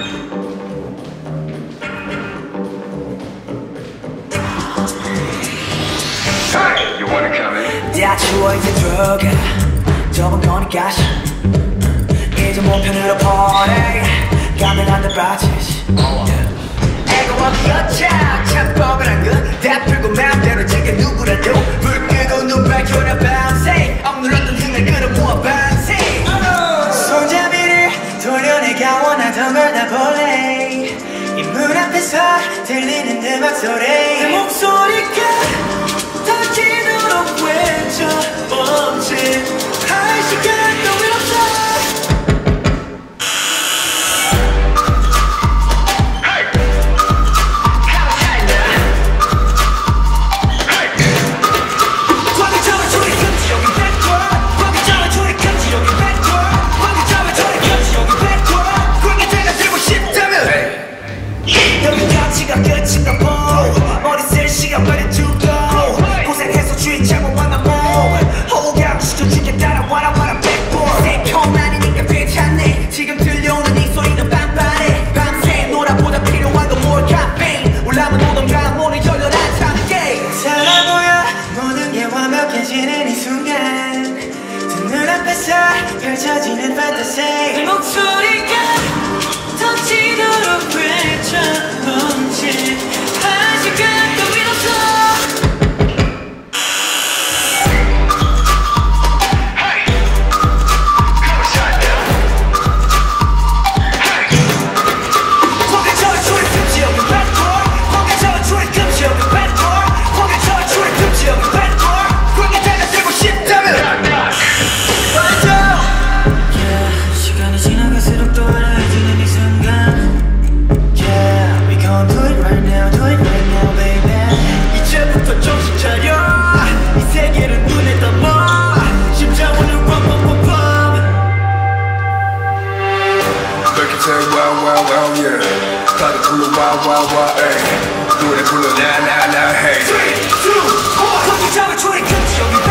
야 추워 이제 들어가 좁은 거니까 이제 목편으로 보내 가능한데 봐주시 애가 어디였자 참 뻐근한 건다 풀고 맘대로 제게 누구라도 불 끄고 눈 밝혀라 밤새 억눌렀던 흥을 끌어모아 밤새 손잡이를 돌려내가 원하던 걸 다 볼래 이 문 앞에서 들리는 음악 소리 내 목소리가 터지도록 외쳐보지 할 시간도 없어 끝인가 보 머리 쓸 시간 빨리 두고 고생해서 주의 잘못 만나고 호흡 시켜줄게 따라와라 와라 백볼 새콤 아니니까 괜찮네 지금 들려오는 이 소리는 빤빤해 밤새 놀아보다 필요한 건 뭘 카페인 올라면 오던가 문을 열려라 타는 게임 살아보여 모든 게 완벽해지는 이 순간 두 눈앞에서 펼쳐지는 판타지 내 목소리가 터지도록 외쳐보지 한 시간도 없어 다들 불러 와와와 노래 불러 나나나 hey 3, 2, 1 거기 잡아 초리 끝이 여기